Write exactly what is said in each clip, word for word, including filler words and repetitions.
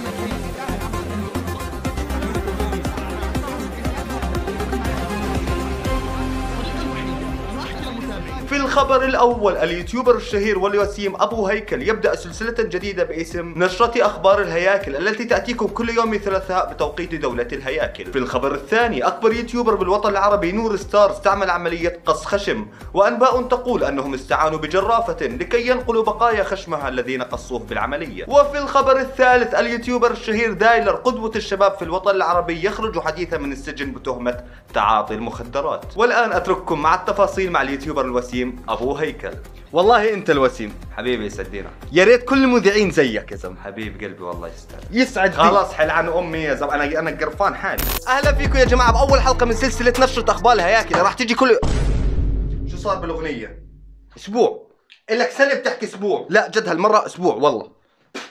في الخبر الأول، اليوتيوبر الشهير والوسيم أبو هيكل يبدأ سلسلة جديدة باسم نشرة أخبار الهياكل التي تأتيكم كل يوم ثلاثاء بتوقيت دولة الهياكل. في الخبر الثاني، أكبر يوتيوبر بالوطن العربي نور ستار استعمل عملية قص خشم، وأنباء تقول أنهم استعانوا بجرافة لكي ينقلوا بقايا خشمها الذين قصوه بالعملية. وفي الخبر الثالث، اليوتيوبر الشهير دايلر قدوة الشباب في الوطن العربي يخرج حديثا من السجن بتهمة تعاطي المخدرات. والآن أترككم مع التفاصيل مع اليوتيوبر الوسيم أبو هيكل. والله أنت الوسيم حبيبي يسعدينا، يا ريت كل المذيعين زيك يا زلمة. حبيب قلبي والله يستاهل. يسعد خلاص حل عن أمي يا زلمة، أنا أنا قرفان حالي. أهلا فيكم يا جماعة بأول حلقة من سلسلة نشرة أخبار الهياكل. راح تيجي كل شو صار بالأغنية؟ أسبوع إلك سنة بتحكي أسبوع. لا جد هالمرة أسبوع والله.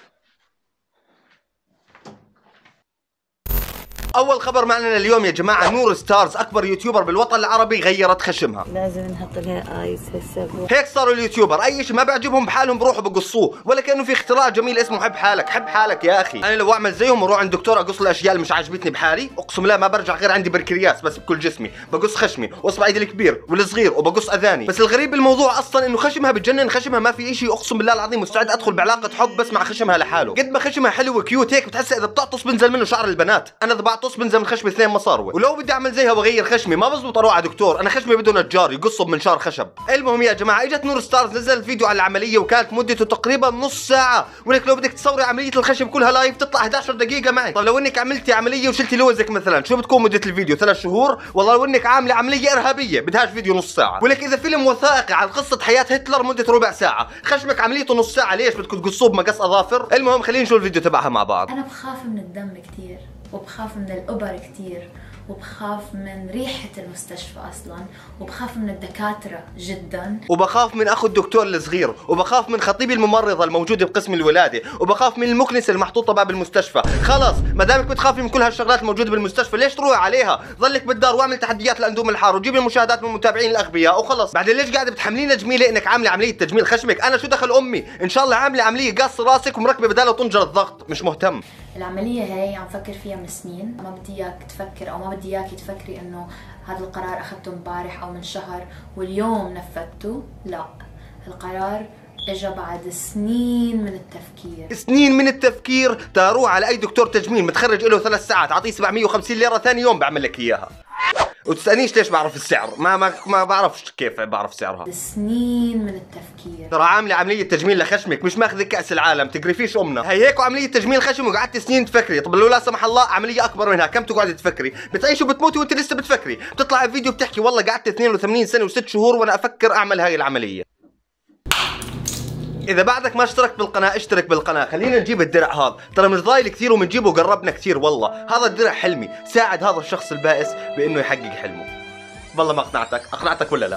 أول خبر معنا اليوم يا جماعة، نور ستارز أكبر يوتيوبر بالوطن العربي غيرت خشمها. لازم نحط لها آيس هسه. هيك صاروا اليوتيوبر أي شيء ما بيعجبهم بحالهم بروحوا بقصوه، ولا كأنه في اختراع جميل اسمه حب حالك. حب حالك يا أخي، أنا لو أعمل زيهم وأروح عند دكتور أقص الأشياء اللي مش عاجبتني بحالي، أقسم لا ما برجع غير عندي بركرياس بس بكل جسمي، بقص خشمي وإصبع إيدي الكبير والصغير وبقص أذاني. بس الغريب بالموضوع أصلا إنه خشمها بتجنن، خشمها ما في شيء، أقسم بالله العظيم مستعد أدخل بعلاقة حب بس مع خشمها لحاله. قد ما خشمها حلو وكيوت هيك بتحس إذا بتعطس بنزل منه شعر البنات. أنا إذا بعطس بنزل من خشمي اثنين مصاروة، ولو بدي اعمل زيها واغير خشمي ما بزبط اروح على دكتور، انا خشمي بده نجار يقصه بمنشار خشب. المهم يا جماعه، اجت نور ستارز نزلت فيديو على العمليه وكانت مدته تقريبا نص ساعه، ولك لو بدك تصوري عمليه الخشم كلها لايف تطلع إحدى عشرة دقيقه معي. طب لو انك عملتي عمليه وشلتي لوزك مثلا شو بتكون مده الفيديو؟ ثلاث شهور؟ والله لو انك عامله عمليه ارهابيه بدهاش فيديو نص ساعه. ولك اذا فيلم وثائقي عن قصه حياه هتلر مدته ربع ساعه، خشمك عمليته نص ساعه، ليش بدكم تقصوه بمقص اظافر؟ المهم خلينا نشوف الفيديو تبعها مع بعض. انا بخاف من الدم كثير، وبخاف من الابر كثير، وبخاف من ريحة المستشفى أصلا، وبخاف من الدكاترة جدا، وبخاف من أخو الدكتور الصغير، وبخاف من خطيبي الممرضة الموجودة بقسم الولادة، وبخاف من المكنسة المحطوطة باب المستشفى. خلص ما دامك بتخافي من كل هالشغلات الموجودة بالمستشفى ليش تروحي عليها؟ ضلك بالدار واعمل تحديات لاندوم الحار وجيبي المشاهدات من المتابعين الأغبياء وخلص. بعدين ليش قاعدة بتحملينا جميلة إنك عاملة عملية تجميل خشمك؟ أنا شو دخل أمي؟ إن شاء الله عاملة عملية قص راسك ومركبة بدالها طنجرة ضغط، مش مهتم. العملية هاي عم فكر فيها من سنين، ما بدي اياك تفكر او ما بدي اياكي تفكري انه هذا القرار اخذته امبارح او من شهر واليوم نفذته، لا، القرار اجى بعد سنين من التفكير. سنين من التفكير تروح على اي دكتور تجميل متخرج له ثلاث ساعات اعطيه سبعمية وخمسين ليرة ثاني يوم بعمل لك اياها. وتسألنيش ليش بعرف السعر، ما ما ما بعرفش كيف بعرف سعرها. سنين من التفكير. ترى عامله عمليه تجميل لخشمك مش ماخذ كاس العالم، تقرفيش امنا. هي هيك عمليه تجميل خشم وقعدت سنين تفكري. طب لو لا سمح الله عمليه اكبر منها كم تقعدي تفكري؟ بتعيشي وبتموتي وانت لسه بتفكري. بتطلع فيديو بتحكي والله قعدت اثنين وثمانين سنه وست شهور وانا افكر اعمل هاي العمليه. إذا بعدك ما اشتركت بالقناة اشترك بالقناة. خلينا نجيب الدرع هذا، ترى مش ضايل كثير وبنجيبه وقربنا كثير والله. هذا الدرع حلمي، ساعد هذا الشخص البائس بإنه يحقق حلمه. والله ما أقنعتك، أقنعتك ولا لا؟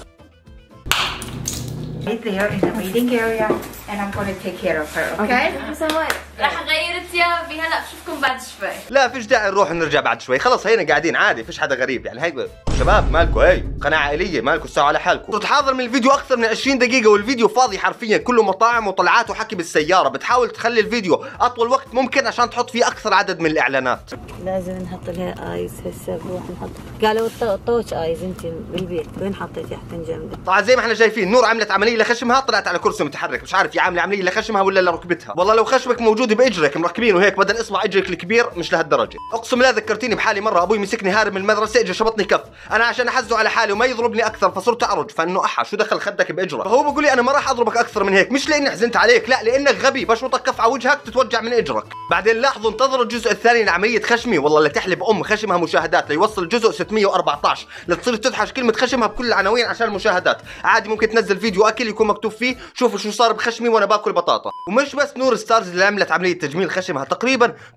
there in the waiting area and I'm going to take care of her, okay? راح اغير ثيابي هلا بشوفكم بعد شوي. لا فيش داعي نروح نرجع بعد شوي، خلص هينا قاعدين عادي فيش حدا غريب يعني. هي شباب مالكم، هي قناة عائلية مالكم استووا على حالكم. صرت حاضر من الفيديو أكثر من عشرين دقيقة والفيديو فاضي حرفيا، كله مطاعم وطلعات وحكي بالسيارة. بتحاول تخلي الفيديو أطول وقت ممكن عشان تحط فيه أكثر عدد من الإعلانات. لازم نحط لها آيس هسه بروح نحط. قالوا طوش آيس أنت بالبيت، وين حطيتي حتى جنبك؟ طبعا زي ما احنا شايفين نور عملت عملية لخشمها، طلعت على كرسي متحرك، مش عارف يا عاملة عملية لخشمها ولا لركبتها. والله لو خشمك موجود بإجرك مركبينه هيك بدل اصبع اجرك الكبير مش لهالدرجة. اقسم لا ذكرتيني بحالي مرة ابوي مسكني هارب من المدرسة اجى شبطني كف، انا عشان احزه على حالي وما يضربني اكثر فصرت اعرج، فانه احا شو دخل خدك باجرك؟ فهو بقول لي انا ما راح اضربك اكثر من هيك، مش لاني حزنت عليك، لا لانك غبي، بشوطك كف على وجهك تتوجع من اجرك. بعدين لاحظوا انتظروا الجزء الثاني لعملية خشمي، والله لا تحلب ام خشمها مشاهدات ليوصل الجزء ستمية وأربعطعش، لتصير تدحش كلمة خشمها بكل العناوين عشان المشاهدات. عادي ممكن تنزل فيديو اكل يكون مكتوب فيه شوفوا شو صار بخشمي وانا باكل بطاطا. ومش بس نور ستارز اللي عملت عملية تجميل خشمها، تقريبا كل اليوتيوب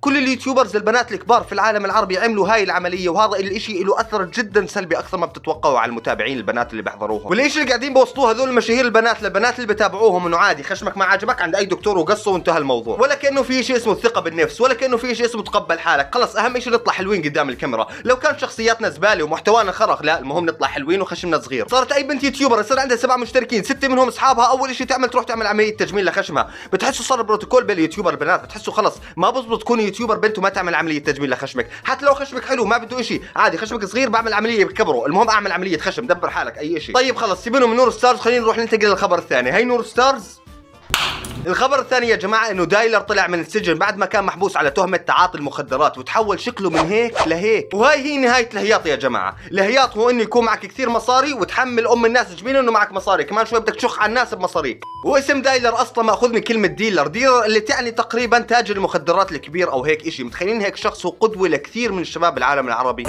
اليوتيوبرز البنات الكبار في العالم العربي عملوا هاي العمليه، وهذا الاشي له اثر جدا سلبي اكثر ما بتتوقعوا على المتابعين البنات اللي بيحضروهم. والاشي اللي قاعدين بوصلوه هذول المشاهير البنات للبنات اللي بتابعوهم انه عادي خشمك ما عجبك عند اي دكتور وقصه وانتهى الموضوع، ولا كانه في شيء اسمه الثقه بالنفس، ولا كانه في شيء اسمه تقبل حالك. خلص اهم شيء نطلع حلوين قدام الكاميرا، لو كان شخصياتنا زباله ومحتوانا خرق لا المهم نطلع حلوين وخشمنا صغير. صارت اي بنت يوتيوبر يصير عندها سبع مشتركين ستة منهم اصحابها اول شيء تعمل تروح تعمل عمليه تجميل لخشمها. بتحسوا صار بروتوكول بين اليوتيوبر البنات، بتحسوا خلص ما بزبط تكوني يوتيوبر بنت وما تعمل عمليه تجميل لخشمك، حتى لو خشمك حلو ما بده شيء عادي، خشمك صغير بعمل عمليه بكبره، المهم اعمل عمليه خشم دبر حالك اي شيء. طيب خلص سيبنا من نور ستارز، خلينا نروح ننتقل للخبر الثاني. هي نور ستارز. الخبر الثاني يا جماعة انه دايلر طلع من السجن بعد ما كان محبوس على تهمة تعاطي المخدرات، وتحول شكله من هيك لهيك، وهاي هي نهاية الهياط يا جماعة. الهياط هو انه يكون معك كثير مصاري وتحمل ام الناس جميل انه معك مصاري، كمان شوي بدك تشخ على الناس بمصاريك. واسم دايلر اصلا ماخوذ من كلمة ديلر، ديلر اللي تعني تقريبا تاجر المخدرات الكبير او هيك اشي. متخيلين هيك شخص هو قدوة لكثير من الشباب العالم العربي.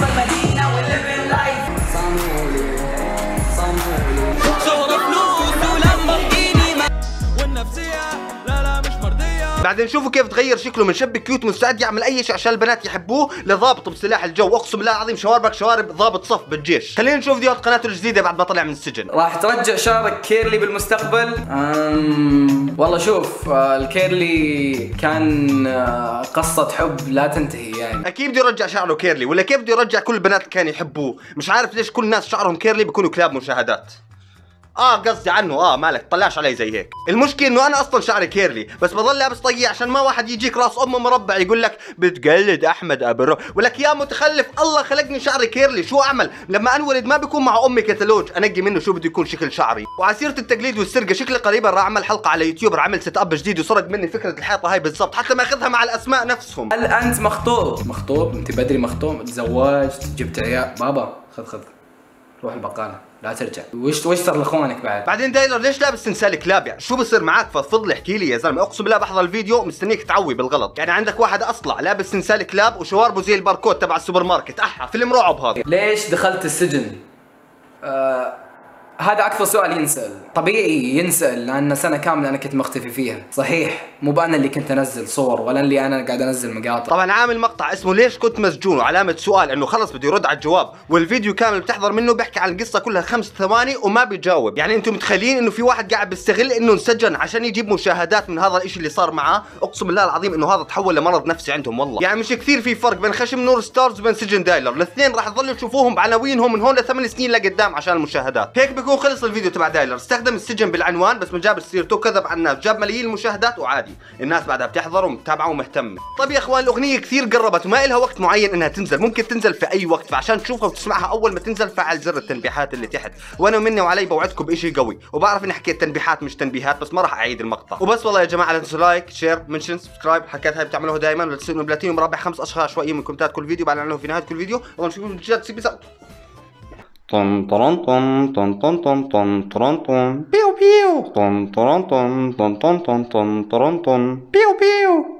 بعدين شوفوا كيف تغير شكله من شاب كيوت مستعد يعمل اي شيء عشان البنات يحبوه لضابط بسلاح الجو. اقسم بالله العظيم شواربك شوارب ضابط صف بالجيش. خلينا نشوف فيديوهات قناته الجديده بعد ما طلع من السجن. راح ترجع شعرك كيرلي بالمستقبل؟ أم... والله شوف الكيرلي كان قصة حب لا تنتهي يعني. اكيد بده يرجع شعره كيرلي، ولا كيف بده يرجع كل البنات اللي كانوا يحبوه؟ مش عارف ليش كل الناس شعرهم كيرلي بيكونوا كلاب مشاهدات. اه قصدي عنه اه مالك طلعش علي زي هيك. المشكله انه انا اصلا شعري كيرلي بس بضل لابس طقية عشان ما واحد يجيك راس امه مربع يقول لك بتقلد احمد ابرو، ولك يا متخلف الله خلقني شعري كيرلي، شو اعمل؟ لما انولد ما بيكون مع امي كتالوج انقي منه شو بده يكون شكل شعري. وعلى سيره التقليد والسرقه شكلي قريبا راح اعمل حلقه على يوتيوبر عمل سيت اب جديد وسرق مني فكره الحيطه هاي بالضبط حتى ما اخذها مع الاسماء نفسهم. هل انت مخطوب؟ مخطوب؟ انت بدري مخطوب؟ تزوجت؟ جبت عيال؟ بابا خذ خذ روح البقاله لا ترجع. وش وش صار لاخوانك بعد؟ بعدين دايلر ليش لابس تمثال كلاب يعني؟ شو بصير معك؟ فضفض لي احكي لي يا زلمه. اقسم بالله بحضر الفيديو مستنيك تعوي بالغلط. يعني عندك واحد اصلع لابس تمثال كلاب وشواربه زي الباركود تبع السوبر ماركت. احا فيلم رعب هذا. ليش دخلت السجن؟ آه هذا أكثر سؤال ينسأل، طبيعي ينسأل لأن سنة كاملة أنا كنت مختفي فيها، صحيح مو بأنا اللي كنت أنزل صور ولا اللي أنا قاعد أنزل مقاطع. طبعا عامل مقطع اسمه ليش كنت مسجون وعلامة سؤال إنه خلص بده يرد على الجواب، والفيديو كامل بتحضر منه بيحكي عن القصة كلها خمس ثواني وما بيجاوب. يعني أنتم متخيلين إنه في واحد قاعد بيستغل إنه انسجن عشان يجيب مشاهدات من هذا الإشي اللي صار معاه؟ أقسم بالله العظيم إنه هذا تحول لمرض نفسي عندهم والله. يعني مش كثير في فرق بين خشم نور ستارز وبين سجن دايلر، الاثنين راح تضلوا تشوفوهم بعناوينهم من هون لثمان سنين لقدام عشان المشاهدات. هيك بيكون خلص الفيديو تبع دايلر، استخدم السجن بالعنوان بس ما جاب سيرته كذب على الناس، جاب ملايين المشاهدات وعادي الناس بعدها بتحضر ومتابعه ومهتمه. طيب يا اخوان الاغنيه كثير قربت وما لها وقت معين انها تنزل، ممكن تنزل في اي وقت، فعشان تشوفها وتسمعها اول ما تنزل فعل زر التنبيهات اللي تحت، وانا مني وعلي بوعدكم بشيء قوي، وبعرف اني حكيت تنبيهات مش تنبيهات بس ما راح اعيد المقطع. وبس والله يا جماعه لا تنسوا لايك شير منشن سبسكرايب، الحركات هاي بتعملوها دائما، ولا تنسوا بلاتينيوم مربع خمس اشخاص شويه من كومنتات كل فيديو بعلن عنه في نهايه كل فيديو. والله نشوفكم جد سي بيس. طن طن طن طن طن طن طن طن طن بيو بيو طن طن طن طن طن طن طن طن بيو بيو.